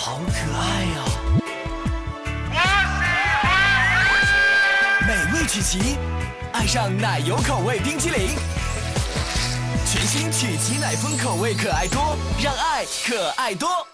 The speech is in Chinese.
好可爱呀、美味曲奇，爱上奶油口味冰淇淋。全新曲奇奶风口味可爱多，让爱可爱多。